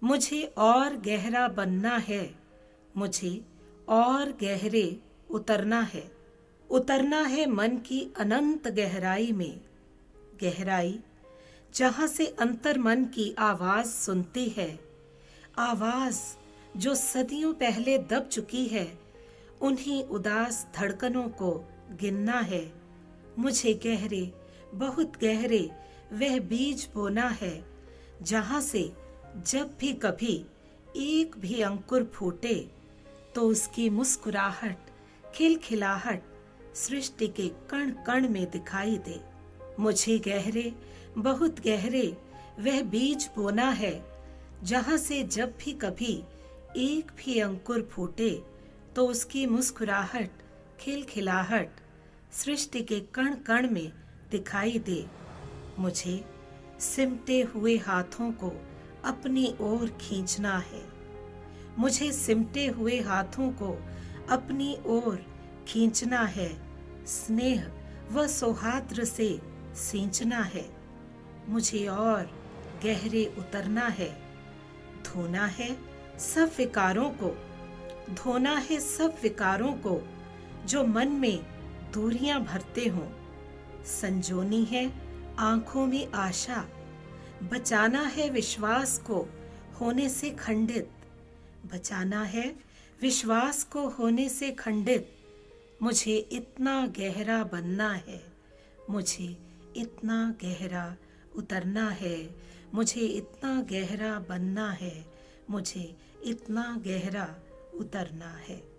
मुझे और गहरा बनना है, मुझे और गहरे उतरना है। उतरना है मन की अनंत गहराई में, गहराई जहां से अंतर मन की आवाज सुनती है, आवाज जो सदियों पहले दब चुकी है। उन्हीं उदास धड़कनों को गिनना है। मुझे गहरे, बहुत गहरे वह बीज बोना है, जहां से जब भी कभी एक भी अंकुर फूटे तो उसकी मुस्कुराहट, खिलखिलाहट सृष्टि के कण कण में दिखाई दे। मुझे गहरे, बहुत गहरे वह बीज बोना है, जहां से जब भी कभी एक भी अंकुर फूटे तो उसकी मुस्कुराहट, खिलखिलाहट सृष्टि के कण कण में दिखाई दे। मुझे सिमटे हुए हाथों को अपनी ओर खींचना है। मुझे सिमटे हुए हाथों को अपनी ओर खींचना है। स्नेह व सौहार्द से सींचना है। मुझे और गहरे उतरना है। धोना है सब विकारों को, धोना है सब विकारों को जो मन में दूरियां भरते हों। संजोनी है आंखों में आशा, बचाना है विश्वास को होने से खंडित, बचाना है विश्वास को होने से खंडित। मुझे इतना गहरा बनना है, मुझे इतना गहरा उतरना है। मुझे इतना गहरा बनना है, मुझे इतना गहरा उतरना है।